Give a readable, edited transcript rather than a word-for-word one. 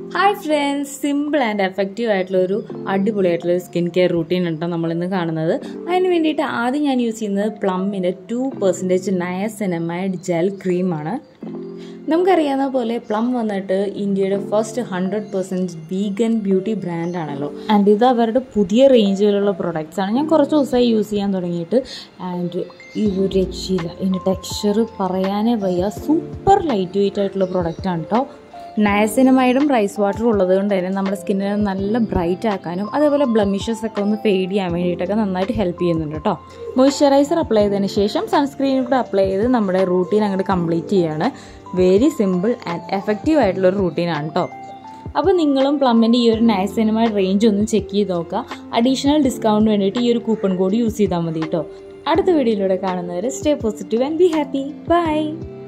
Hi friends, simple and effective ആയിട്ടുള്ളൊരു അടിപൊളിയായിട്ടുള്ള skin care routine ആണ് നമ്മൾ ഇന്ന് കാണുന്നത്. അതിന് വേണ്ടിയിട്ട് ആദ്യം ഞാൻ യൂസ് ചെയ്യുന്നത് പ്ലമ്മിൻ്റെ 2% നയാസിനമൈഡ് ജെൽ ക്രീമാണ്. നമുക്കറിയാവുന്ന പോലെ പ്ലം വന്നിട്ട് ഇന്ത്യയുടെ ഫസ്റ്റ് 100% വീഗൻ ബ്യൂട്ടി ബ്രാൻഡാണല്ലോ. ആൻഡ് ഇത് അവരുടെ പുതിയ റേഞ്ചിലുള്ള പ്രൊഡക്ട്സ് ആണ്. ഞാൻ കുറച്ച് ദിവസമായി യൂസ് ചെയ്യാൻ തുടങ്ങിയിട്ട് ആൻഡ് ഈ ഒരു രക്ഷയില്ല. ഇതിൻ്റെ ടെക്സ്ചർ പറയാനേ വയ്യ. സൂപ്പർ ലൈറ്റ് വെയിറ്റ് ആയിട്ടുള്ള പ്രൊഡക്റ്റാണ് കേട്ടോ. നയാസിനമൈഡും റൈസ് വാട്ടറും ഉള്ളത് കൊണ്ട് തന്നെ നമ്മുടെ സ്കിന്നിനെ നല്ല ബ്രൈറ്റ് ആക്കാനും അതേപോലെ ബ്ലമിഷസ് ഒക്കെ ഒന്ന് ഫെയ്ഡ് ചെയ്യാൻ വേണ്ടിയിട്ടൊക്കെ നന്നായിട്ട് ഹെൽപ്പ് ചെയ്യുന്നുണ്ട് കേട്ടോ. മോയ്സ്ചറൈസർ അപ്ലൈ ചെയ്തതിന് ശേഷം സൺസ്ക്രീനും കൂടെ അപ്ലൈ ചെയ്ത് നമ്മുടെ റൂട്ടീൻ അങ്ങോട്ട് കംപ്ലീറ്റ് ചെയ്യാണ്. വെരി സിമ്പിൾ ആൻഡ് എഫക്റ്റീവ് ആയിട്ടുള്ളൊരു റൂട്ടീനാണ് കേട്ടോ. അപ്പോൾ നിങ്ങളും പ്ലമ്മിൻ്റെ ഈ ഒരു നയാസിനമൈഡ് റേഞ്ച് ഒന്ന് ചെക്ക് ചെയ്ത് നോക്കുക. അഡീഷണൽ ഡിസ്കൗണ്ടിന് വേണ്ടിയിട്ട് ഈ ഒരു കൂപ്പൺ കോഡ് യൂസ് ചെയ്താൽ മതി കേട്ടോ. അടുത്ത വീഡിയോയിലൂടെ കാണുന്നവരെ stay positive and be happy. By.